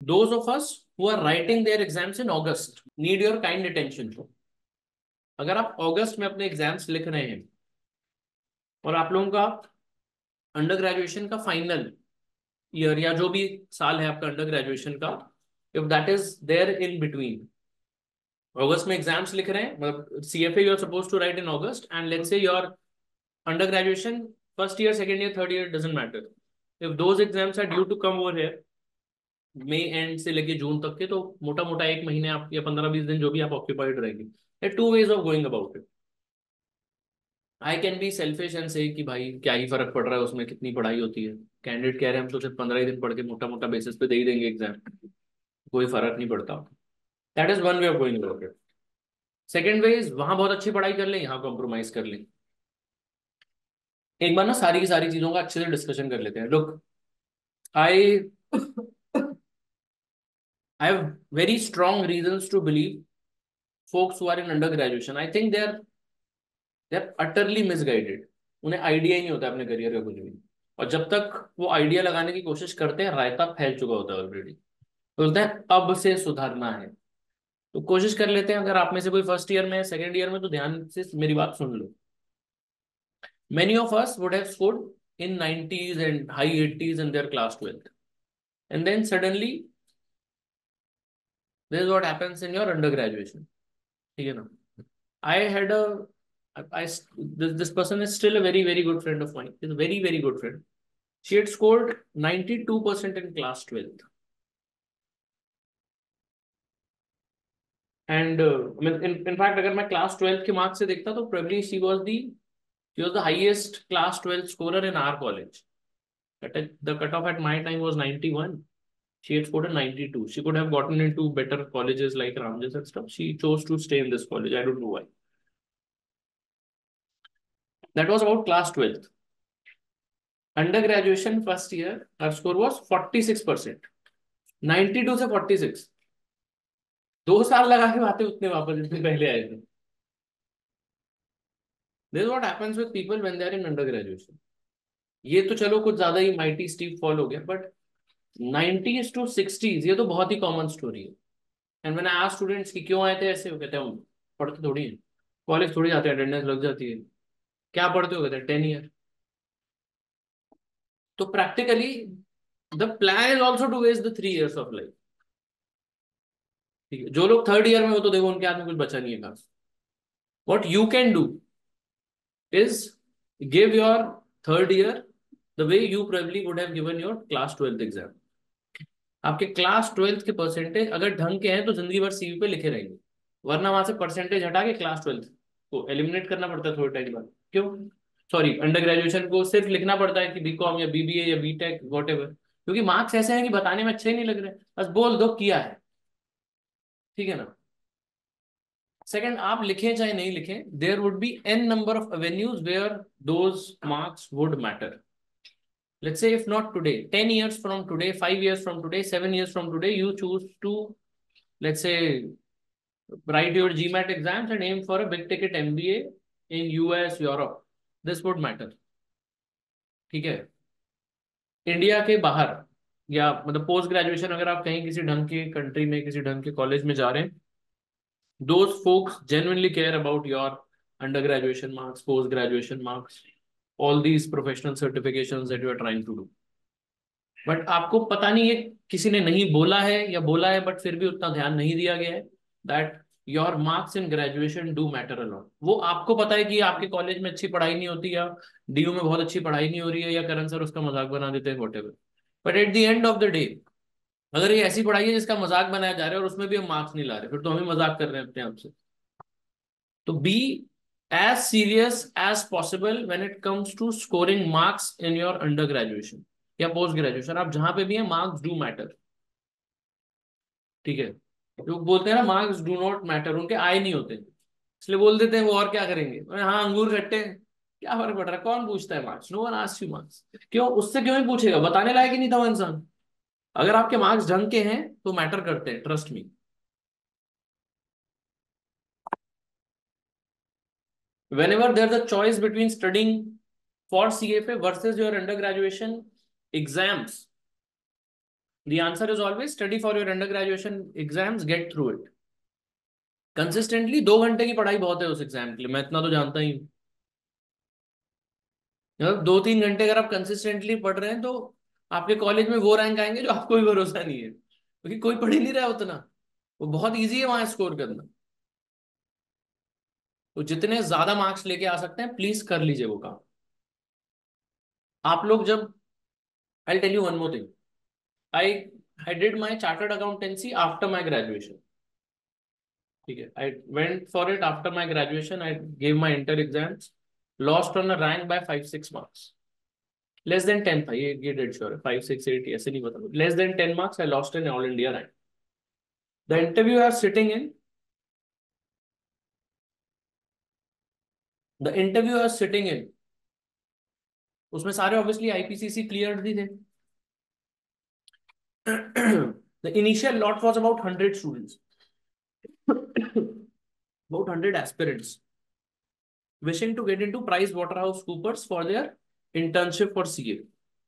those of us who are writing their exams in August need your kind attention. अगर आप अगस्त में अपने exams लिख रहे हैं और आप लोगों का अंडर ग्रेजुएशन का फाइनल ईयर या जो भी साल है आपका अंडर ग्रेजुएशन का, if that is there in between, अगस्त में एग्जाम्स लिख रहे हैं, मतलब CFA you are suppose to write in August and let's say your under graduation first year, second year, third year, doesn't matter, if those exams are due to come over here May and से लेके जून तक के, तो मोटा मोटा एक महीने आप या 15-20 दिन जो भी आप ऑक्यूपाइड रहेंगे। Two ways of going about it. I can be selfish and say कि भाई क्या ही फर्क पड़ रहा है, उसमें कितनी पढ़ाई होती है, कैंडिडेट कह रहे हैं हम तो सिर्फ 15 ही दिन पढ़ के मोटा मोटा बेसिस पे दे ही देंगे एग्जाम, कोई फर्क नहीं पड़ता। That is one way of going about it. Second way is वहां बहुत अच्छी पढ़ाई कर लें, यहाँ कॉम्प्रोमाइज कर लें। एक बार ना सारी की सारी चीजों का अच्छे से डिस्कशन कर लेते हैं। Look, I I have very strong reasons to believe folks who are in undergraduation, I think they're utterly misguided. उन्हें आइडिया ही नहीं होता अपने करियर का कुछ भी, और जब तक वो आइडिया लगाने की कोशिश करते हैं रायता फैल चुका होता है ऑलरेडी। बोलते हैं अब से सुधरना है, तो कोशिश कर लेते हैं। अगर आप में से कोई फर्स्ट ईयर में, सेकंड ईयर में, तो ध्यान से मेरी बात सुन लो। Many of us would have scored in 90s and high 80s in their class 12th, and then suddenly this is what happens in your undergraduation. ठीक है ना? I had a this person is still a very very good friend of mine. Is a very very good friend. She had scored 92% in class 12th, and in fact अगर मैं class 12th के marks से देखता तो probably she was the highest class 12th scorer in our college. The cutoff at my time was 91. She had scored a 92. She could have gotten into better colleges like Ramjas and stuff. She chose to stay in this college. I don't know why. That was about class 12th. Undergraduation first year, her score was 46%. 92 से 46, 2 साल लगा के आते उतने वापस जितने पहले आए थे। This is what happens with people when they are in undergraduation. ये तो चलो कुछ ज्यादा ही माइटी स्टीप फॉल हो गया, बट 90s to 60s ये तो बहुत ही कॉमन स्टोरी है। एंड मैंने आज स्टूडेंट्स की क्यों आए थे ऐसे, वो कहते हैं हम पढ़ते थोड़ी हैं, कॉलेज थोड़ी जाते हैं, अटेंडेंस लग जाती है, क्या पढ़ते हो, कहते हैं 10 ईयर। तो practically the plan is also to waste the 3 years of life. ठीक है, जो लोग थर्ड ईयर में हो तो देखो उनके हाथ में कुछ बचा नहीं है खास। What you can do is give your third year the way you probably would have given your class 12th exam. आपके क्लास 12th के परसेंटेज अगर ढंग के हैं तो जिंदगी भर सीवी पे लिखे रहेंगे, वरना वहां से परसेंटेज हटा के क्लास 12th को एलिमिनेट करना पड़ता है थोड़े टाइम बाद। क्यों? सॉरी, अंडर ग्रेजुएशन को सिर्फ लिखना पड़ता है कि बीकॉम या बीबीए या बीटेक वॉट एवर, क्योंकि मार्क्स ऐसे हैं कि बताने में अच्छे ही नहीं लग रहे, बस बोल दो किया है। ठीक है ना? सेकंड, आप लिखें चाहे नहीं लिखें, there would be an number of avenues where those marks would matter. Let's say if not today, 10 years from today, 5 years from today, 7 years from today, you choose to, let's say, write your GMAT exams and aim for a big ticket MBA in US, Europe. This would matter. ठीक है? India के बाहर या मतलब post graduation अगर आप कहीं किसी ढंग के कंट्री में किसी ढंग के कॉलेज में जा रहे हैं, those folks genuinely care about your undergraduation marks, post graduation marks, all these professional certifications that you are trying to do. But आपको पता नहीं, ये किसी ने नहीं बोला है या बोला है बट फिर भी उतना ध्यान नहीं दिया गया है that your marks in graduation do matter a lot. वो आपको पता है कि आपके कॉलेज में अच्छी पढ़ाई नहीं होती, या डीयू में बहुत अच्छी पढ़ाई नहीं हो रही है, या करण सर उसका मजाक बना देते हैं, whatever. But at the end of the day अगर ये ऐसी पढ़ाई है जिसका मजाक बनाया जा रहा है और उसमें भी हम मार्क्स नहीं ला रहे, फिर तो हम ही मजाक कर रहे हैं अपने आप से। तो be as serious as possible when it comes to scoring marks in your under graduation या पोस्ट ग्रेजुएशन। आप जहां पे भी हैं, मार्क्स डू मैटर। ठीक है? लोग बोलते हैं ना मार्क्स डू नॉट मैटर, उनके आए नहीं होते, इसलिए बोल देते हैं वो और क्या करेंगे, हाँ अंगूर खट्टे, क्या फर्क पड़ रहा है, कौन पूछता है marks, no one asks you marks. क्यों? उससे क्यों ही पूछेगा, बताने लायक ही नहीं था वो इंसान। अगर आपके मार्क्स ढंग के हैं तो मैटर करते हैं, trust me. whenever there's a choice between studying for CFA versus your undergraduation exams, The answer is always study for your under graduation exams, get through it consistently. 2 घंटे की पढ़ाई बहुत है उस एग्जाम के लिए, मैं इतना तो जानता ही हूँ। मतलब 2-3 घंटे अगर आप कंसिस्टेंटली पढ़ रहे हैं तो आपके कॉलेज में वो रैंक आएंगे जो आपको भी भरोसा नहीं है, क्योंकि कोई पढ़ ही नहीं रहा है उतना। वो बहुत ईजी है वहां स्कोर करना। तो जितने ज्यादा मार्क्स लेके आ सकते हैं प्लीज कर लीजिए वो काम। आप लोग जब, I tell you one more thing, I I did my chartered accountancy after my graduation. ठीक है, I went for it after my graduation, I gave my inter exams, lost on a rank by 5-6 मार्क्स। Less than 10 था, ये dead sure है, 5-6-8 ऐसे नहीं बता, less than 10 marks I lost in all India rank. The interview are sitting in, the interview are sitting in, उसमें सारे obviously IPCC cleared ही थे। The initial lot was about 100 students, about 100 aspirants wishing to get into Price Waterhouse Coopers for their internship for CA.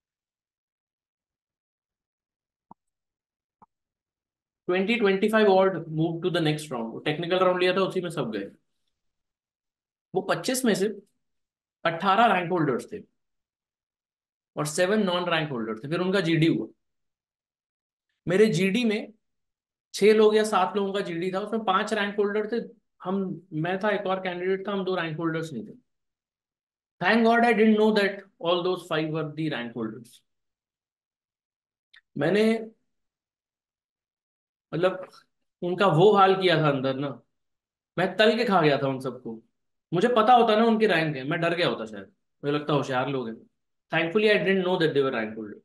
20-25 और move to the next round, technical round लिया था उसी में सब गए। वो 25 में से 18 रैंक होल्डर्स थे और 7 नॉन रैंक होल्डर थे, फिर उनका जीडी हुआ। मेरे जीडी में 6 लोग या 7 लोगों का जीडी था, उसमें 5 रैंक होल्डर थे। हम, मैं था, एक और कैंडिडेट था, हम 2 रैंक होल्डर्स नहीं थे। Thank God I didn't know that all those 5 were the rank holders. मैंने, मतलब उनका वो हाल किया था अंदर ना, मैं तल के खा गया था उन सबको। मुझे पता होता ना उनकी रैंक है, मैं डर गया होता शायद, मुझे लगता होशियार लोग हैं। Thankfully I didn't know that they were rank holder.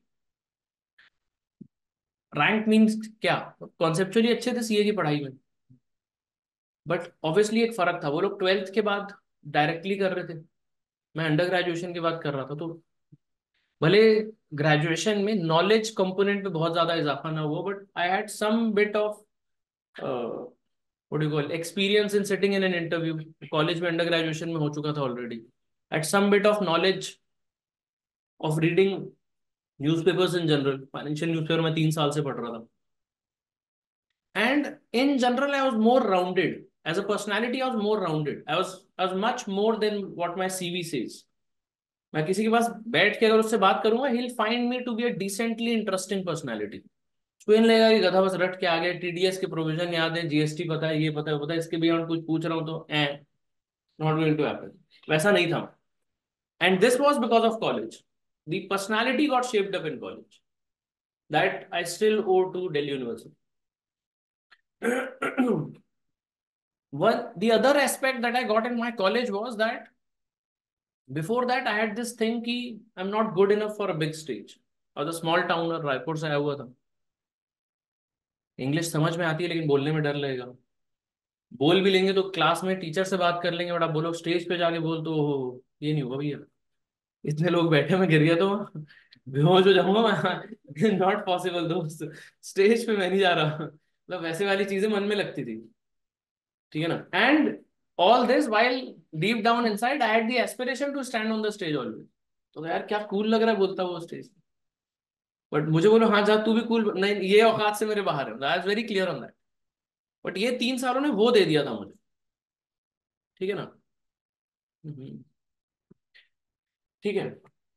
Rank means क्या, कॉन्सेप्चुअली अच्छे थे सीए की पढ़ाई में, बट ऑब्वियसली एक फर्क था, वो लोग 12th के बाद डायरेक्टली कर रहे थे, मैं अंडर ग्रेजुएशन की बात कर रहा था। तो भले ग्रेजुएशन में नॉलेज कंपोनेंट पे बहुत ज्यादा इजाफा ना हुआ, but I had some bit of what do you call experience in sitting in an interview. College में अंडर ग्रेजुएशन में हो चुका था already, at some bit of knowledge of reading newspapers in general, financial newspaper मैं 3 साल से पढ़ रहा था। And in general, I was more rounded. As a personality, I was more rounded. I was much more than what my CV says. मैं किसी के पास बैठ के अगर उससे बात करूंगा, he'll find me to be a decently interesting personality. उसको इन लगेगा कि गधा बस रट के आ गया, टीडीएस के प्रोविजन याद है, जीएसटी पता है, ये पता है, वो पता है, इसके बियॉन्ड कुछ पूछ रहा हूँ तो नॉट गोइंग टू हैपन। वैसा नहीं था। And this was because of college. The personality got shaped up in college, that I still owe to Delhi university. The other aspect that I got in my college was that before that I had this thing कि I'm not good enough for a big stage. और the small town और रायपुर से आया हुआ था, English समझ में आती है लेकिन बोलने में डर लगेगा। बोल भी लेंगे तो क्लास में टीचर से बात कर लेंगे, बट आप बोलो स्टेज पे जाके बोल तो ये नहीं होगा भैया, इतने लोग बैठे, मैं गिर गया तो बेहोश हो जाऊंगा मैं। नॉट पॉसिबल दोस्त, स्टेज पे मैं नहीं जा रहा। मतलब वैसे वाली चीजें मन में लगती थी, ठीक है ना। And all this while deep down inside I had the aspiration to stand on the stage always. तो यार क्या कूल लग रहा है बोलता वो स्टेज, बट मुझे बोलो हाँ जा तू भी कूल नहीं, ये औकात से मेरे बाहर है, I was very clear on that. But ये 3 सालों ने वो दे दिया था मुझे, ठीक है ना। हम्म। ठीक है।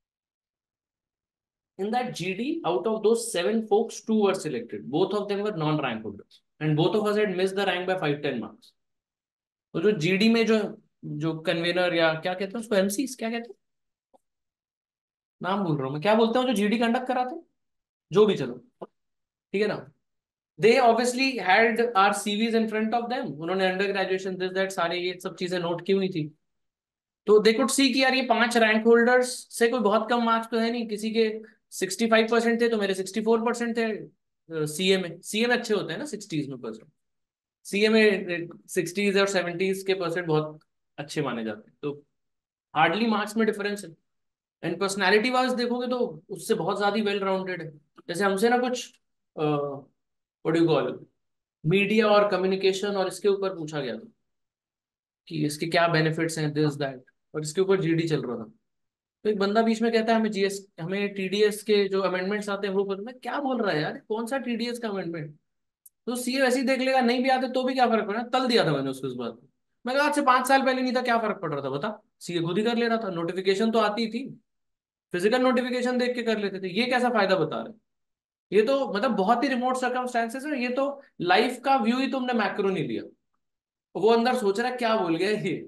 In that GD, out of those 7 folks, 2 were selected. Both of them were non-rank holders, and both of us had missed the rank by 5-10 marks. तो जो जीडी में जो जो कन्वेनर या क्या कहते हैं उसको, एमसी क्या कहते हैं, नाम भूल रहा हूँ मैं, क्या बोलते हैं जो जीडी कंडक्ट कराते हैं, जो भी, चलो ठीक है ना। They obviously had our CVs in front of them, उन्होंने अंडर ग्रेजुएशन दिस दैट सारे ये सब चीजें नोट की हुई थी। तो दे कुड सी कि यार ये 5 रैंक होल्डर्स से कोई बहुत कम मार्क्स तो है नहीं, किसी के 65% थे तो मेरे 64% थे। सीए में, सीए में अच्छे होते हैं ना 60s में परसेंट, सीए में 60s और 70s के परसेंट बहुत अच्छे माने जाते हैं, तो हार्डली मार्क्स में डिफरेंस है। एंड पर्सनैलिटी वाइज देखोगे तो उससे बहुत ज्यादा वेल राउंडेड है। जैसे हमसे ना कुछ what do you call, media और कम्युनिकेशन और इसके ऊपर पूछा गया था कि इसके क्या बेनिफिट्स हैं, दिस दैट, और इसके ऊपर जीडी चल रहा था। तो एक बंदा बीच में कहता है हमें टीडीएस के जो अमेंडमेंट्स आते हैं वो मैं क्या बोल रहा है यार, कौन सा टीडीएस का अमेंडमेंट? तो सीए वैसे ही देख लेगा, नहीं भी आते तो भी क्या फर्क पड़ा, तल दिया था मैंने उसको इस बात को। मैं कहा आज से 5 साल पहले नहीं था, क्या फर्क पड़ रहा था बता, सीए खुद ही कर ले रहा था, नोटिफिकेशन तो आती थी, फिजिकल नोटिफिकेशन देख के कर लेते थे, ये कैसा फायदा बता रहे? ये तो मतलब बहुत ही रिमोट सर्कमस्टेंसेस है, ये तो लाइफ का व्यू ही तुमने मैक्रो नहीं लिया। वो अंदर सोच रहा है क्या बोल गया ये।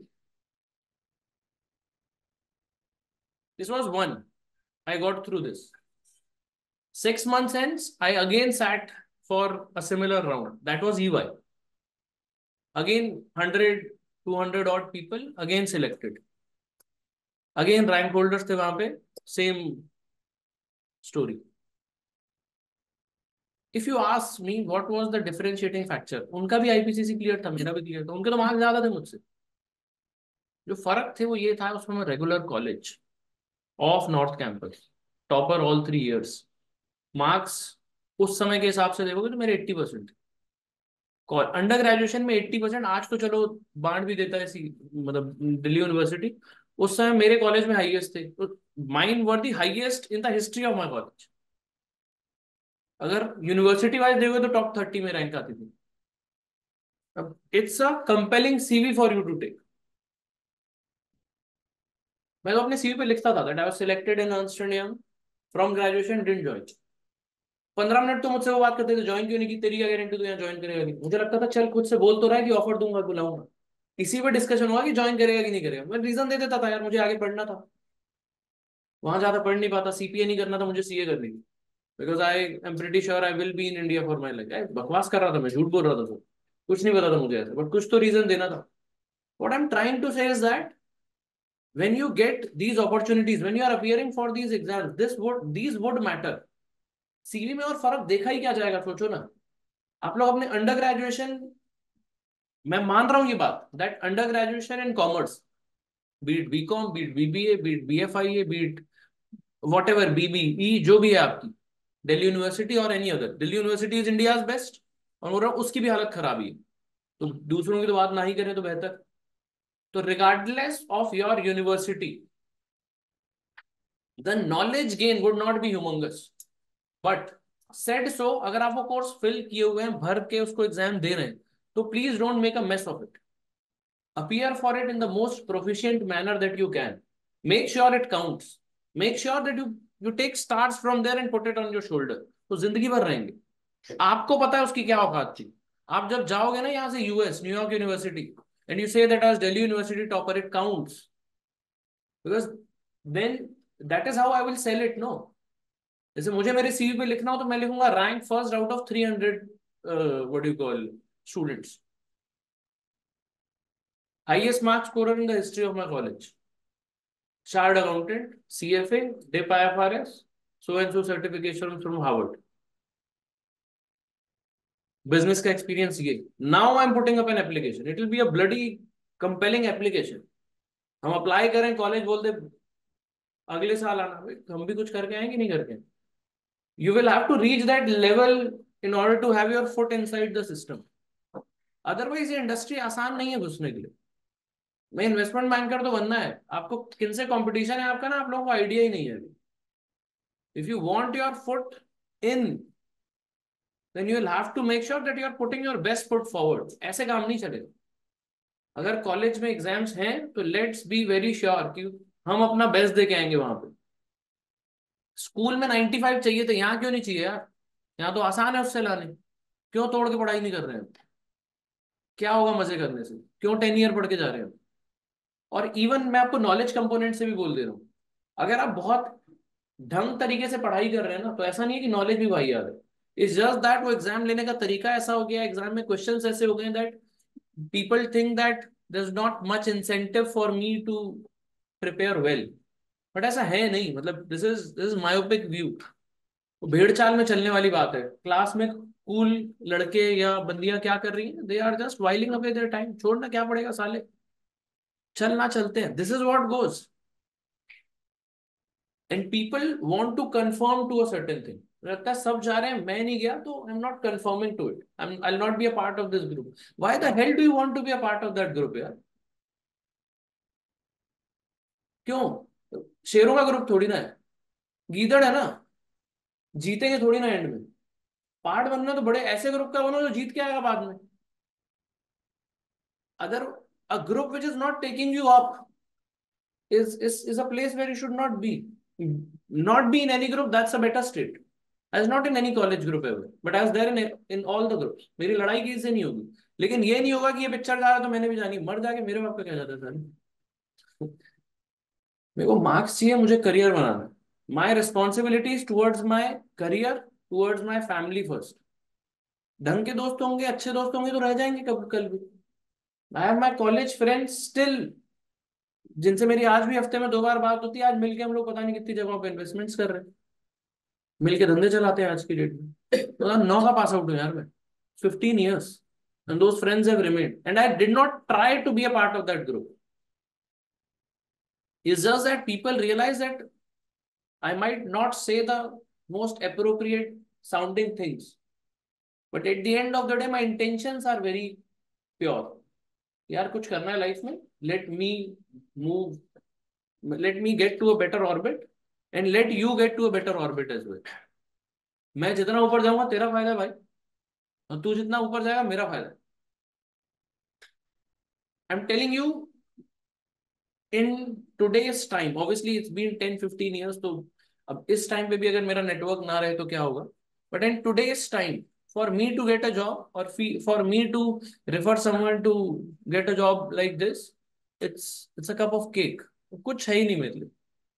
This was one, I got through this. 6 months hence, I again sat for a similar round. That was EY. Again, 100, 200 odd people, again selected. Again, rank holders थे वहां पे, same story. If you ask me what was the differentiating factor, उनका भी IPCC clear था, मेरा भी clear था, उनके तो मार्क्स ज्यादा थे मुझसे। जो फर्क थे वो ये था, उसमें regular college of north campus, topper all 3 years, मार्क्स उस समय के हिसाब से देखोगे तो मेरे 80%। अंडर ग्रेजुएशन में 80%, आज तो चलो बांट भी देता है मतलब दिल्ली यूनिवर्सिटी, उस समय मेरे कॉलेज में हाईएस्ट थे, तो mine were the highest in the history of my college. अगर यूनिवर्सिटी वाइज देखोगे तो टॉप 30 में रैंक आती थी। अब it's a compelling CV for you to take. मैं तो अपने सीवी पे लिखता था that I was selected in Ernst and Young from graduation, didn't join. 15 minute तो मुझसे वो बात करते थे, ज्वाइन क्यों नहीं की, तेरी क्या गारंटी तू यहाँ ज्वाइन करेगा नहीं? मुझे लगता था चल खुद से बोल तो रहा है कि ऑफर दूंगा बुलाऊंगा, इसी पे डिस्कशन हुआ कि ज्वाइन करेगा कि नहीं करेगा। मैं रीजन दे देता था यार, मुझे आगे पढ़ना था, वहां ज्यादा पढ़ नहीं पाता, सीपीए नहीं करना था, मुझे सीए करनी थी, because I am pretty sure I will be in India for my life. बकवास कर रहा था मैं, झूठ बोल रहा था, तो कुछ नहीं पता था मुझे ऐसा, बट कुछ तो रीजन देना था। What I am trying to say is that when you get these opportunities, when you are appearing for these exams, these would matter। CV में और फर्क देखा ही क्या जाएगा, सोचो ना। आप लोग अपने अंडर ग्रेजुएशन, मैं मान रहा हूं ये बात, that under graduation in commerce, be it BCom, be it BBA, be it BFIA, be it whatever BBE, जो भी है आपकी, दिल्ली यूनिवर्सिटी और any other, Delhi university is India's best, और बोल रहा हूं उसकी भी हालत खराब ही है, तो दूसरों की तो बात ना ही करें तो बेहतर। तो regardless of your university, the knowledge gain would not be humongous, but said so, अगर आप वो कोर्स फिल किए हुए हैं, भर के उसको एग्जाम दे रहे हैं, तो please don't make a mess of it. Appear for it in the most proficient manner that you can. Make sure it counts. Make sure that you take stars from there and put it on your shoulder. तो जिंदगी भर रहेंगे, आपको पता है उसकी क्या औकात थी। आप जब जाओगे ना यहाँ से US, New York university, and you say that आज Delhi university topper, it counts, because then that is how I will sell it, no. जैसे मुझे मेरे सीवी पे लिखना हो तो मैं लिखूंगा rank first out of 300 what do you call students, highest mark scorer in the history of my college, chartered accountant, CFA, DIP IFRS, so and so certification from Harvard, business का experience ये। Now I'm putting up an application. It will be a bloody compelling application. हम apply करें, college बोल दे अगले साल आना, भाई हम भी कुछ करके आएंगे नहीं करके। You will have to reach that level in order to have your foot inside the system. Otherwise ये इंडस्ट्री आसान नहीं है घुसने के लिए। मैं इन्वेस्टमेंट बैंकर तो बनना है, आपको किन से कंपटीशन है आपका ना, आप लोगों को आइडिया ही नहीं है। If you want your foot in, then you will have to make sure that you are putting your best foot forward। ऐसे काम नहीं चलेगा। अगर कॉलेज में एग्जाम्स हैं तो लेट्स बी वेरी श्योर कि हम अपना बेस्ट दे के आएंगे वहां पे। स्कूल में 95 चाहिए थे, यहाँ क्यों नहीं चाहिए यार? यहाँ तो आसान है उससे लाने। क्यों तोड़ के पढ़ाई नहीं कर रहे हैं? क्या होगा मजे करने से? क्यों 10 ईयर पढ़ के जा रहे हैं? और इवन मैं आपको नॉलेज कंपोनेंट से भी बोल दे रहा हूँ, अगर आप बहुत ढंग तरीके से पढ़ाई कर रहे हैं ना, तो ऐसा नहीं है कि नॉलेज भी भाई याद है। इट्स जस्ट दैट वो एग्जाम लेने का तरीका ऐसा हो गया, एग्जाम में क्वेश्चंस ऐसे हो गए that people think that there is not much incentive for me to prepare well, but ऐसा है नहीं। मतलब दिस इज मायोपिक व्यू। भेड़ चाल में चलने वाली बात है। क्लास में कूल लड़के या बंदियां क्या कर रही हैं, they are just whiling away their time, छोड़ना क्या पड़ेगा साले, चलना चलते हैं, this is what goes. And people want to conform to a certain thing, लगता है सब जा रहे हैं मैं नहीं गया तो I am not conforming to it, I will not be a part of this group. Why the hell do you want to be a part of that group यार? क्यों? शेरों का ग्रुप थोड़ी ना है, गीदड़ है ना, जीतेंगे थोड़ी ना एंड में। पार्ट बनना तो बड़े ऐसे ग्रुप का बनो जो जीत के आएगा बाद में। अगर a group which is not taking you up is a place where you should not be. Not be in any group, that's a better state. I was not in any college group ever, but I was there in all the groups. मेरी लड़ाई किसी से नहीं होगी, लेकिन ये नहीं होगा कि ये पिक्चर जा रहा है तो मैंने भी जानी, मर जाके मेरे बाप का क्या जाता है सर। मेरे को मार्क्स चाहिए, मुझे करियर बनाना है। My responsibilities towards my career, towards my family first. ढंग के दोस्त होंगे, अच्छे दोस्त होंगे तो रह जाएंगे कब कल भी। I have my college friends still, जिनसे मेरी आज भी हफ्ते में 2 बार बात होती है। आज मिलके हम लोग पता नहीं कितनी जगहों पे इन्वेस्टमेंट्स कर रहे हैं, मिलके धंधे चलाते हैं आज की डेट में। 2009 का पास आउट हूँ यार मैं, 15 years, and those friends have remained and I did not try to be a part of that group. It's just that people realize that I might not say the most appropriate sounding things, but at the end of the day my intentions are very pure. यार कुछ करना है life में, let me move, let me get to a better orbit and let you get to a better orbit as well. मैं जितना ऊपर जाऊंगा तेरा फायदा है भाई, और तू जितना ऊपर जाएगा मेरा फायदा। I am telling you, in today's time, obviously it's been 10-15 years, तो अब इस टाइम पे भी अगर मेरा नेटवर्क ना रहे तो क्या होगा, but in today's time for me to get a job और for me to refer someone to get a job like this, it's a cup of cake. कुछ है ही नहीं मेरे लिए।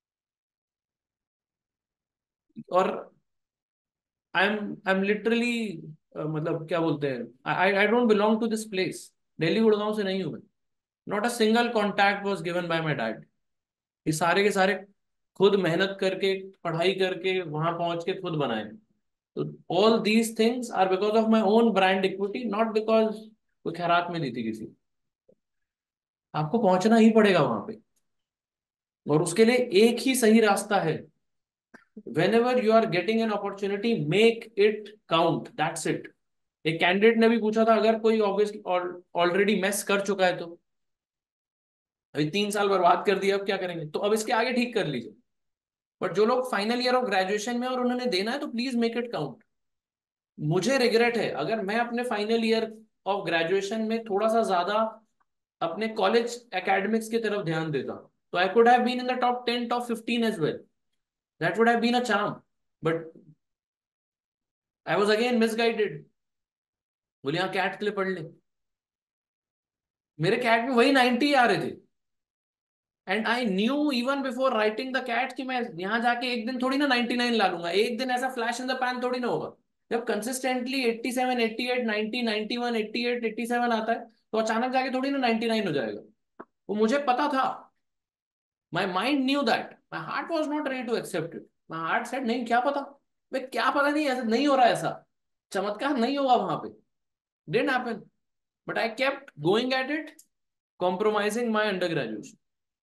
और आई एम लिटरली, मतलब क्या बोलते हैं, I don't belong to this place. Delhi Gurgaon से नहीं हूं मैं। Not a single contact was given by my dad. ये सारे के सारे खुद मेहनत करके, पढ़ाई करके वहां पहुंच के खुद बनाए। तो all these things are because of my own brand equity, not because कोई खैरात में दी थी किसी। आपको पहुंचना ही पड़ेगा वहां पे, और उसके लिए एक ही सही रास्ता है। Whenever you are getting an opportunity, make it count, that's it. एक कैंडिडेट ने भी पूछा था, अगर कोई ऑब्वियसली ऑलरेडी मेस कर चुका है तो अभी 3 साल बर्बाद कर दिया, अब क्या करेंगे, तो अब इसके आगे ठीक कर लीजिए। बट जो लोग फाइनल ईयर ऑफ ग्रेजुएशन में और उन्होंने देना है, तो प्लीज मेक इट काउंट। मुझे रिग्रेट है, अगर मैं अपने फाइनल ईयर ऑफ ग्रेजुएशन में थोड़ा सा ज्यादा अपने कॉलेज एकेडमिक्स की तरफ ध्यान देता, तो I could have been in the top 10, top 15 as well. That would have been a charm, but I was again misguided. बोले यहाँ कैट के लिए पढ़ ले, मेरे कैट में वही 90 आ रहे थे। And I knew even before writing the CAT कि मैं यहाँ जाके एक दिन थोड़ी ना 99 ला लूंगा, एक दिन ऐसा फ्लैश इन द पैन थोड़ी ना होगा। जब कंसिस्टेंटली 87, 88, 90, 91, 88, 87 आता है, तो अचानक जाके थोड़ी ना 99 हो जाएगा। वो मुझे पता था। My mind knew that, my heart was not ready to accept it. My heart said नहीं, क्या पता, मैं क्या पता, नहीं ऐसा नहीं हो रहा, ऐसा चमत्कार नहीं होगा वहां पे, didn't happen. But I kept going at it, compromising my undergraduation.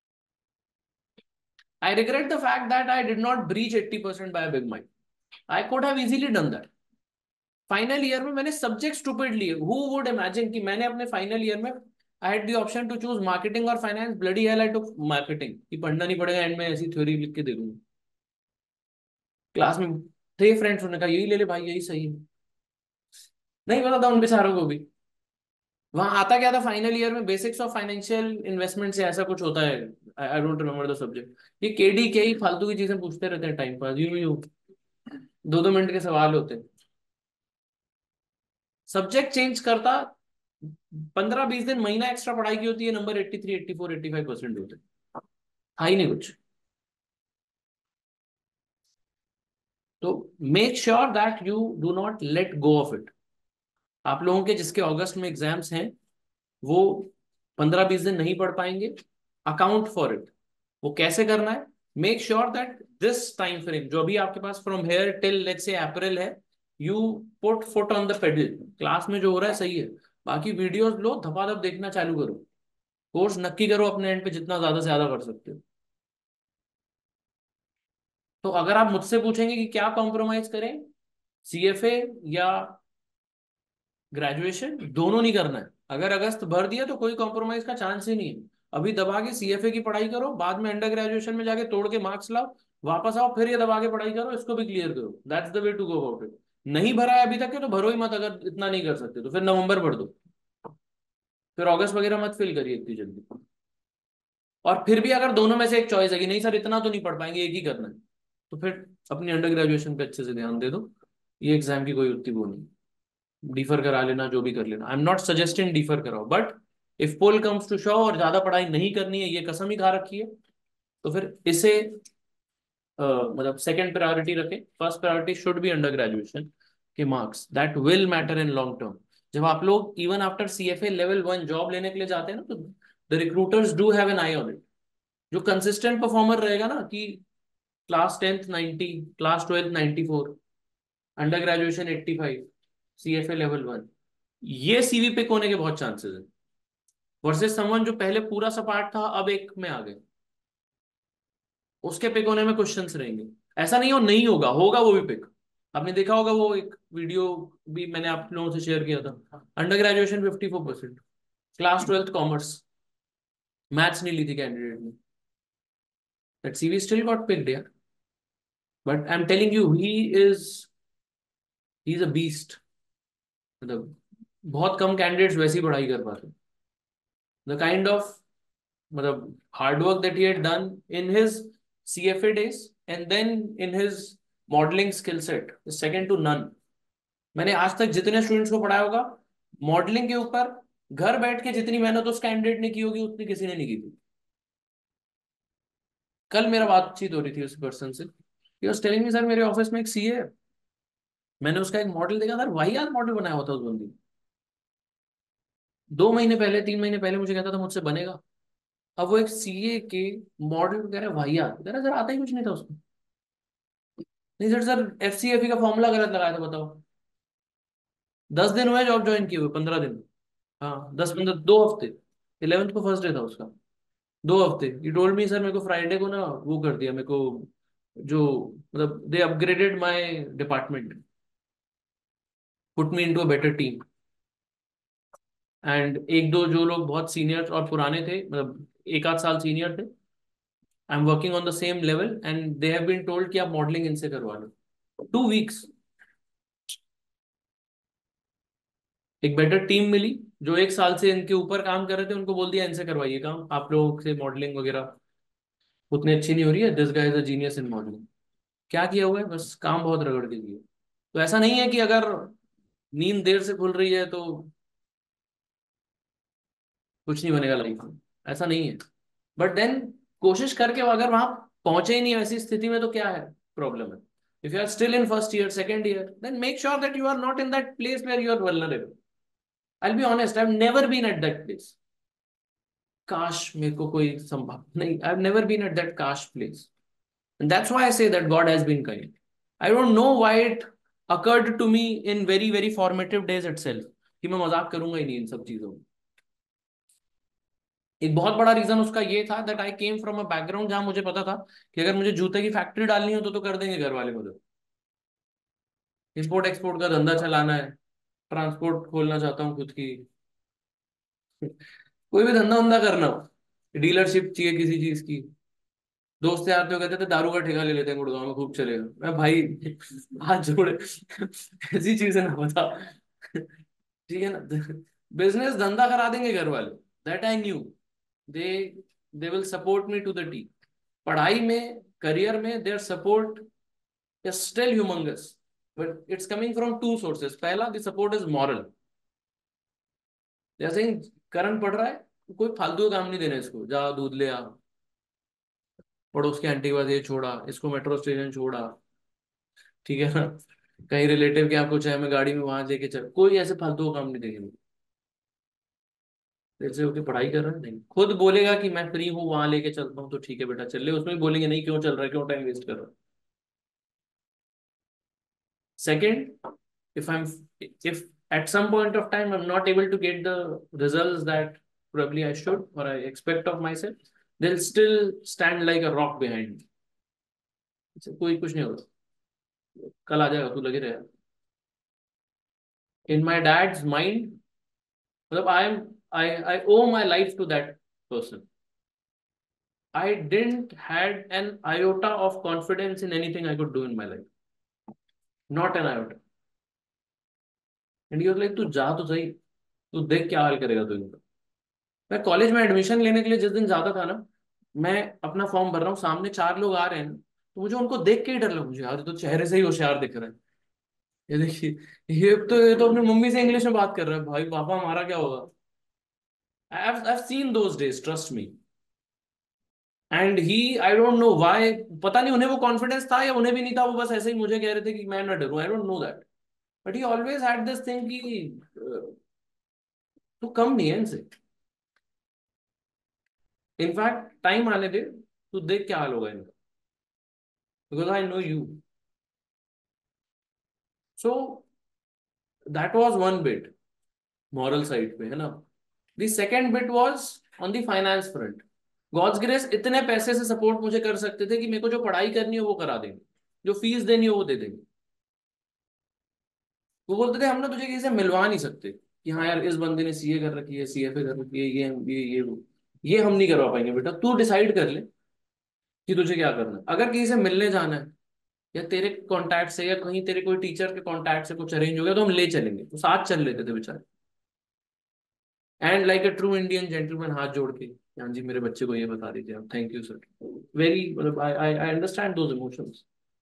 I regret the fact that I did not breach 80% by a big mile. I could have easily done that. Final year में मैंने subject stupid लिए। Who would imagine कि मैंने अपने final year में I had the option to choose marketing और finance, bloody hell I took marketing, कि पढ़ना नहीं पड़ेगा, एंड में ऐसी थ्योरी लिख के दे दूंगा। क्लास में थे फ्रेंड्स, उन्होंने कहा यही ले ले भाई, यही सही है। नहीं पता था उन बेचारों को भी। वहां आता क्या था फाइनल ईयर में, बेसिक्स ऑफ फाइनेंशियल इन्वेस्टमेंट से ऐसा कुछ होता है, I don't remember the subject. ये केडी के ही फालतू की चीजें पूछते रहते हैं टाइम पास, यूं 2-2 मिनट के सवाल होते हैं। सब्जेक्ट चेंज करता, 15-20 दिन, महीना एक्स्ट्रा पढ़ाई की होती है, नंबर 83, 84, 85% होते हैं। था ही नहीं कुछ। तो make sure that you do not let go of it. आप लोगों के जिसके अगस्त में एग्जाम्स हैं, वो 15-20 दिन नहीं पढ़ पाएंगे, अकाउंट फॉर इट। वो कैसे करना है, make sure that this time frame जो अभी आपके पास from here till let's say April है, you put foot on the pedal. Class में जो हो रहा है सही है, बाकी वीडियोस लो, धपाधप देखना चालू करो, कोर्स नक्की करो अपने एंड पे जितना ज्यादा से ज्यादा कर सकते हो। तो अगर आप मुझसे पूछेंगे कि क्या कॉम्प्रोमाइज करें, सीएफए या ग्रेजुएशन, दोनों नहीं करना है। अगर अगस्त भर दिया तो कोई कॉम्प्रोमाइज का चांस ही नहीं है। अभी दबा के सीएफए की पढ़ाई करो, बाद में अंडर ग्रेजुएशन में जाके तोड़ के मार्क्स लाओ, वापस आओ, फिर ये दबा के पढ़ाई करो, इसको भी क्लियर करो। That's the way to go about it. नहीं भरा है अभी तक के तो भरो ही मत, अगर इतना नहीं कर सकते तो फिर नवंबर भर दो, फिर अगस्त वगैरह मत फिल करिए इतनी जल्दी। और फिर भी अगर दोनों में से एक चॉइस है कि नहीं सर इतना तो नहीं पढ़ पाएंगे, एक ही करना है, तो फिर अपनी अंडर ग्रेजुएशन पे अच्छे से ध्यान दे दो। ये एग्जाम की कोई उतनी वो नहीं, डिफर करा लेना, जो भी कर लेना। I am not suggesting defer कराओ, but if poll comes to show और ज्यादा पढ़ाई नहीं करनी है, ये कसम ही खा रखी है, तो फिर इसे मतलब सेकंड प्रायोरिटी रखें। First priority should be undergraduation के marks, that will matter in long term. जब आप लोग even after CFA level 1 job लेने के लिए जाते हैं ना, तो the recruiters do have an eye on it. जो कंसिस्टेंट परफॉर्मर रहेगा ना, कि class 10th 90, class 12th 94, undergraduation 85, CFA level 1, ये सीवी पिक होने के बहुत चांसेस है, वर्सेस समवन जो पहले पूरा सपाट था अब एक में आ गए, उसके पिक होने में क्वेश्चंस रहेंगे। ऐसा नहीं हो नहीं होगा, होगा वो भी पिक। आपने देखा होगा वो एक वीडियो भी मैंने आप लोगों से शेयर किया था, undergraduation 54%, class 12th commerce, maths नहीं ली थी कैंडिडेट ने, that CV still got picked यार। But I am telling you he is a beast. मतलब बहुत कम कैंडिडेट्स वैसी पढ़ाई कर पाते, द काइंड ऑफ मतलब hard work that he had done in his CFA days and then in his modelling skill set is second to none. मैंने आज तक जितने स्टूडेंट्स को पढ़ाया होगा मॉडलिंग के ऊपर, घर बैठ के जितनी मेहनत उस कैंडिडेट ने की होगी उतनी किसी ने नहीं की थी। कल मेरा बातचीत हो रही थी उस पर्सन से, he was telling me sir मेरे ऑफिस में एक सीए है, मैंने उसका एक मॉडल देखा सर, वाहियात मॉडल बनाया होता उस बंदी ने। 2 महीने पहले 3 महीने पहले मुझे कहता था मुझसे बनेगा, अब वो एक सीए के मॉडल कह रहा है वाहियात, कह रहा सर आता ही कुछ नहीं था उसको। नहीं सर, एफसीएफई का फॉर्मूला गलत लगाया था बताओ। 10 दिन हुए जॉब ज्वाइन किए हुए, 15 दिन। हाँ 10 15 2 हफ्ते, 11th को फर्स्ट डे था उसका। 2 हफ्ते यू टोल्ड मी सर, मेरे को फ्राइडे को ना वो कर दिया मेरे को, जो मतलब they upgraded my department, put me into a better team. And एक दो जो लोग बहुत सीनियर और पुराने थे, मतलब एक आध साल सीनियर थे, I am working on the same level and they have been told कि आप मॉडलिंग इनसे करवा लो। 2 वीक्स, एक बेटर टीम मिली, जो एक साल से इनके ऊपर काम कर रहे थे उनको बोल दिया इनसे करवाइए काम, आप लोगों से मॉडलिंग वगैरह उतनी अच्छी नहीं हो रही है, this guy is a genius in modelling. क्या किया हुआ है, बस काम बहुत रगड़ के किया। तो ऐसा नहीं है कि अगर नींद देर से खुल रही है तो कुछ नहीं बनेगा लाइफ में, ऐसा नहीं है। बट देन कोशिश करके अगर वहां पहुंचे ही नहीं ऐसी स्थिति में तो क्या है, प्रॉब्लम है। If you are still in first year second year, then make sure that you are not in that place where you are vulnerable. I will be honest, I have never been at that place. काश मेरे को कोई संभव नहीं, I have never been at that काश place. And that's why I say that God has been kind. I don't know why it occurred to me in very, very formative days itself कि मैं मजाक करूंगा ही नहीं इन सब चीजों में। एक बहुत बड़ा रीजन उसका ये था that I came from a background जहां मुझे पता था कि अगर मुझे जूते की फैक्ट्री डालनी हो तो कर देंगे घर वाले मदद। इंपोर्ट एक्सपोर्ट का धंधा चलाना है, ट्रांसपोर्ट खोलना चाहता हूँ खुद की, कोई भी धंधा धंधा करना हो, डीलरशिप चाहिए किसी चीज की। दोस्त यार तो कहते थे दारू का ठेका ले लेते हैं गुड़गांव में, खूब चलेगा। मैं भाई हाथ जोड़े ऐसी चीजें ना बता, ठीक है ना। बिजनेस धंधा करा देंगे घर वाले, that I knew. They they will support me to the T. पढ़ाई में करियर में their support is still humongous, but it's coming from two sources. पहला द सपोर्ट इज मॉरल, जैसे ही करण पढ़ रहा है कोई फालतू का काम नहीं देना इसको, जा दूध ले आ, पड़ोस के आंटी के पास ये छोड़ा, इसको मेट्रो स्टेशन छोड़ा, ठीक है ना, कहीं रिलेटिव के यहाँ कुछ है मैं गाड़ी में वहां लेके चल, कोई ऐसे फालतू का काम नहीं देंगे। जैसे होके पढ़ाई कर रहा है नहीं, खुद बोलेगा कि मैं फ्री हूँ वहां लेके चलता हूँ, तो ठीक है बेटा चल ले, उसमें भी बोलेंगे नहीं क्यों चल रहा है, क्यों टाइम वेस्ट कर रहा है। Second, if I'm if at some point of time I'm not able to get the results that probably I should or I expect of myself, they'll still stand like a rock behind me। इससे कोई कुछ नहीं होगा, कल आ जाएगा, तू लगे रहे। इन माई डैड्स माइंड, मतलब I am I I owe my life to that person. I didn't had an iota of confidence in anything I could do in my life. Not an iota. And he was like, तू जा तो सही, तू देख क्या हाल करेगा तू इनका। मैं कॉलेज में एडमिशन लेने के लिए जिस दिन जाता था ना, मैं अपना फॉर्म भर रहा हूँ, सामने चार लोग आ रहे हैं ना, तो मुझे उनको देख के ही डर लगा, मुझे यार ये तो चेहरे से ही होशियार दिख रहा है। ये देखिए, ये तो अपनी मम्मी से इंग्लिश में बात कर रहा है, भाई पापा हमारा क्या होगा। I've seen those days, trust me. And he, I don't know why, पता नहीं उन्हें वो कॉन्फिडेंस था या उन्हें भी नहीं था, वो बस ऐसे ही मुझे कह रहे थे कि मैं ना डरूं, I don't know that. But he always had this thing कि तू कम नहीं है इनसे, इनफैक्ट टाइम आने दे, तू देख क्या हाल होगा इनका, because I know you. So that was one bit, moral side पे है ना। The second bit was on the finance front. God's grace इतने पैसे से सपोर्ट मुझे कर सकते थे कि मेरे को जो पढ़ाई करनी है वो करा देंगे, जो फीस देनी है वो दे देंगे। वो बोलते थे हम ना तुझे किसी से मिलवा नहीं सकते कि हाँ यार इस बंदे ने सीए कर रखी है, सीएफए कर रखी है, ये वो, ये हम नहीं करवा पाएंगे बेटा, तू डिसाइड कर ले कि तुझे क्या करना है। अगर किसी से मिलने जाना है या तेरे कॉन्टैक्ट से या कहीं तेरे कोई टीचर के कॉन्टैक्ट से कुछ अरेंज हो गया तो हम ले चलेंगे, तो साथ चल लेते थे बेचारे। And like a true Indian gentleman, हाथ जोड़ के, हाँ जी मेरे बच्चे को ये बता दीजिए आप, थैंक यू सर। वेरी मतलब I understand those emotions,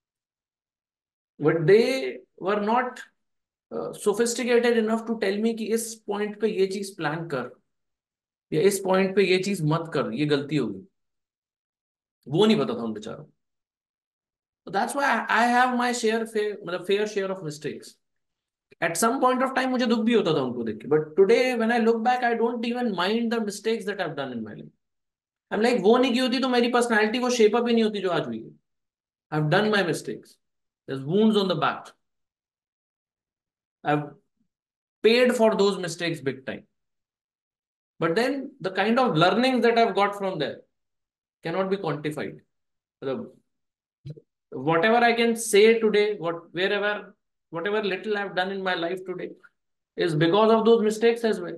but they were not sophisticated enough to tell me कि इस पॉइंट पे ये चीज प्लान कर, या इस पॉइंट पे ये चीज मत कर, ये गलती होगी। वो नहीं पता था उन बेचारों को। तो that's why I have my share, मतलब fair share of mistakes. At some point of time मुझे दुख भी होता था उनको देख के, but today when I look back I don't even mind the mistakes that I have done in my life. I am like वो नहीं की होती तो मेरी पर्सनालिटी वो शेप अप ही नहीं होती जो आज हुई है। I have done my mistakes, there wounds on the back, I have paid for those mistakes big time. But then the kind of learning that I have got from there cannot be quantified. मतलब whatever I can say today, whatever little I've done in my life today is because of those mistakes as well.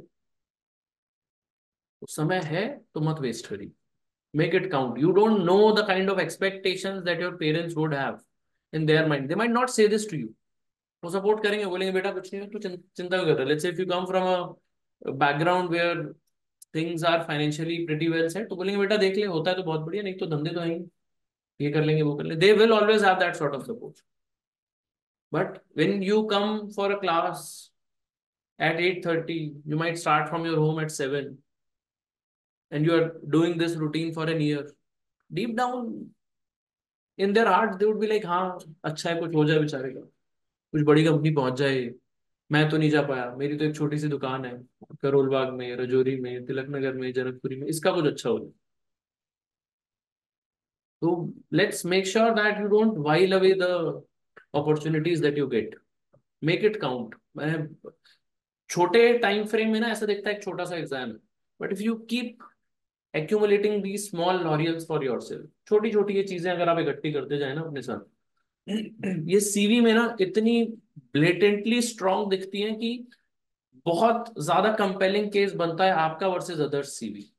तो समय है तो मत waste करिए, make it count. You don't know the kind of expectations that your parents would have in their mind. They might not say this to you. वो support करेंगे, बोलेंगे बेटा कुछ नहीं है, तू चिंता क्यों कर रहा है। Let's say if you come from a background where things are financially pretty well set, तो बोलेंगे बेटा देख ले होता है तो बहुत बढ़िया, नहीं तो धंधे तो हैं, ये कर लेंगे वो कर लेंगे, they will always have that sort of support. But when you come for a class at 8:30, you might start from your home at 7, and you are doing this routine for a year. Deep down in their heart they would be like, हाँ अच्छा है, कुछ हो जाए बेचारे का, कुछ बड़ी कंपनी पहुंच जाए, मैं तो नहीं जा पाया, मेरी तो एक छोटी सी दुकान है करोल बाग में, रजौरी में, तिलक नगर में, जनकपुरी में, इसका कुछ अच्छा हो जाए। तो let's make sure that you don't while away the opportunities that you get, make it count. मैं छोटे टाइम फ्रेम में ना ऐसा दिखता है एक छोटा सा एग्जाम है, but if you keep accumulating these small laurels for yourself, छोटी छोटी ये चीजें अगर आप इकट्ठी करते जाए ना अपने साथ, ये सीवी में ना इतनी ब्लेटेंटली स्ट्रांग दिखती है कि बहुत ज्यादा कंपेलिंग केस बनता है आपका वर्सेस अदर्स सीवी,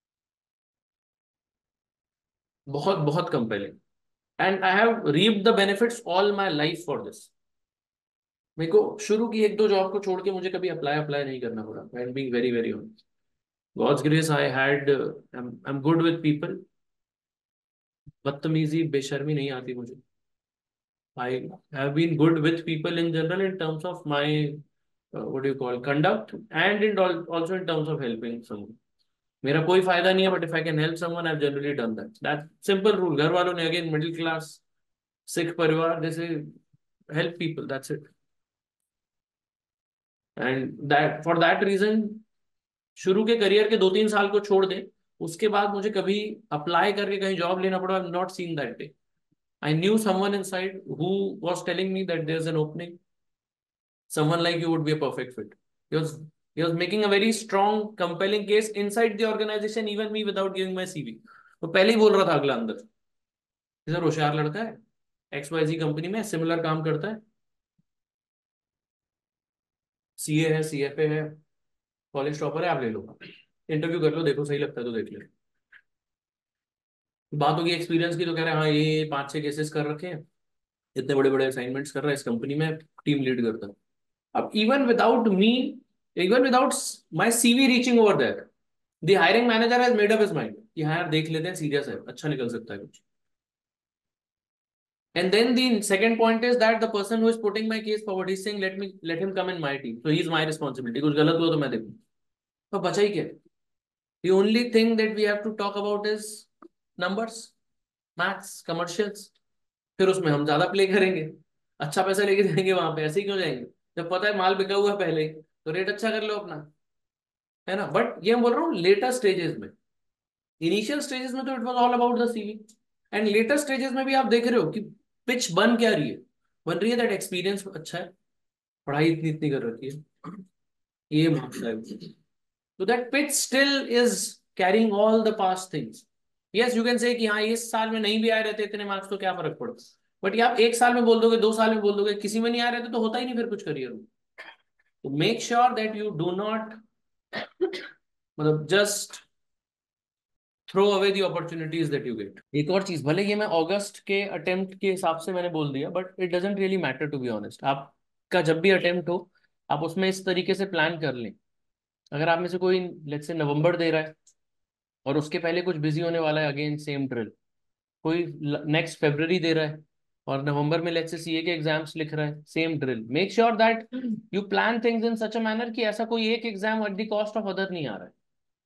बहुत बहुत compelling. And I have reaped the benefits all my life for this. मेरे को शुरू की एक दो जॉब को छोड़ के मुझे कभी अप्लाई अप्लाई नहीं करना पड़ा, I am being very very honest. God's grace I had, I am good with people, बदतमीजी बेशर्मी नहीं आती मुझे। I have been good with people in general in terms of my what do you call conduct, and also in terms of helping someone. मेरा कोई फायदा नहीं है, but if I can help someone, I've generally done that. That simple rule. घर वालों ने again middle class Sikh परिवार जैसे help people. That's it. And that for that reason शुरू के करियर के 2-3 साल को छोड़ दें, उसके बाद मुझे कभी अप्लाई करके कहीं जॉब लेना पड़ा, I've not seen that day. I knew someone inside who was telling me that there's an opening, someone like you would be a perfect fit. He was making a very strong compelling case inside the organization, even me, without giving my CV. तो पहले ही बोल रहा था अगला अंदर, sir होशियार लड़का है, XYZ कंपनी में सिमिलर काम करता है, सीए है, सीएफए है, कॉलेज टॉपर है, आप ले लो, इंटरव्यू कर लो, देखो सही लगता है तो देख ले। बात होगी एक्सपीरियंस की, तो कह रहे हैं हाँ ये 5-6 केसेस कर रखे हैं, इतने बड़े बड़े असाइनमेंट्स कर रहा है, इस कंपनी में टीम लीड करता है। अब even without me, even without my CV reaching over that, the hiring manager has made up his mind कि हाँ यार देख लेते हैं, सीरियस है, अच्छा निकल सकता है कुछ। And then the second point is that the person who is putting my case forward, he's saying let him come in my team, so he's my responsibility, कुछ गलत हुआ तो मैं देखूं। तो बचा ही क्या? The only thing that we have to talk about is numbers, maths, commercials। फिर उसमें हम ज्यादा प्ले करेंगे, अच्छा पैसा लेके जाएंगे वहां पे, ऐसे ही क्यों जाएंगे जब पता है माल बिका हुआ है पहले ही, तो रेट अच्छा कर लो अपना, है ना। बट ये मैं बोल रहा हूँ लेटर स्टेजेस में, इनिशियल स्टेजेस में तो it was all about the CV, and later stages में भी आप देख रहे हो कि पिच बन क्या रही है, बन रही है दैट एक्सपीरियंस अच्छा है, पढ़ाई इतनी इतनी कर रखी है, ये मामला है। तो that pitch still is carrying all the past things. Yes you can say कि हाँ इस साल में नहीं भी आए रहते इतने मार्क्स तो क्या फर्क पड़ता, बट ये आप 1 साल में बोल दोगे, 2 साल में बोल दोगे, किसी में नहीं आ रहे थे तो होता ही नहीं फिर कुछ करियर में। तो make sure that you do not, मतलब just throw away the opportunities that you get. एक और चीज, भले ये मैं अगस्त के अटेम्प्ट के हिसाब से मैंने बोल दिया, but it doesn't really matter to be honest. आपका जब भी अटेम्प्ट हो, आप उसमें इस तरीके से प्लान कर लें। अगर आप में से कोई लेट्स से नवंबर दे रहा है और उसके पहले कुछ बिजी होने वाला है, अगेन सेम ड्रिल। कोई नेक्स्ट फेब्रवरी दे रहा है और नवंबर में लेट्स से सीए के एग्जाम्स लिख रहा है, same drill. Make sure that you plan things in such a manner कि ऐसा कोई एक exam at the cost of other नहीं आ रहा है।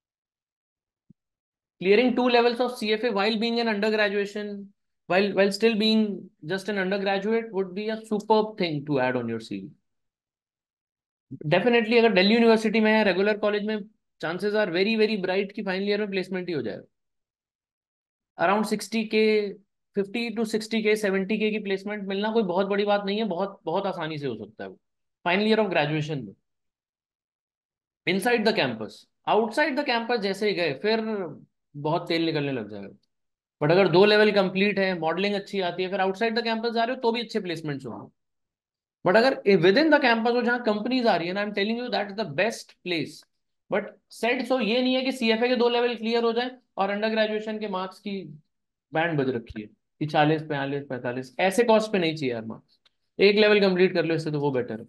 Clearing 2 levels of CFA while being an undergraduation, while still being just an undergraduate would be a superb thing to add on your CV. Definitely अगर Delhi University में है, regular college में, chances are very very bright कि final year में placement ही हो जाएगा। Around 60K, 50 to 60K, 70K की प्लेसमेंट मिलना कोई बहुत बड़ी बात नहीं है, बहुत बहुत आसानी से हो सकता है वो फाइनल ईयर ऑफ ग्रेजुएशन में, inside the campus. Outside the campus जैसे ही गए फिर बहुत तेल निकलने लग जाएगा। बट अगर 2 लेवल कंप्लीट है, मॉडलिंग अच्छी आती है, फिर आउटसाइड द कैंपस जा रहे हो तो भी अच्छे प्लेसमेंट्स होंगे। बट अगर विद इन द कैंपस हो जहाँ कंपनीज आ रही है ना, I am telling you that is the best place. But set so ये नहीं है कि सीएफए के 2 लेवल क्लियर हो जाए और अंडर ग्रेजुएशन के मार्क्स की बैंड बज रखी है कि 40, 42, 45, ऐसे कॉस्ट पे नहीं चाहिए यार मार्क्स। 1 लेवल कंप्लीट कर लो, इससे तो वो बेटर है।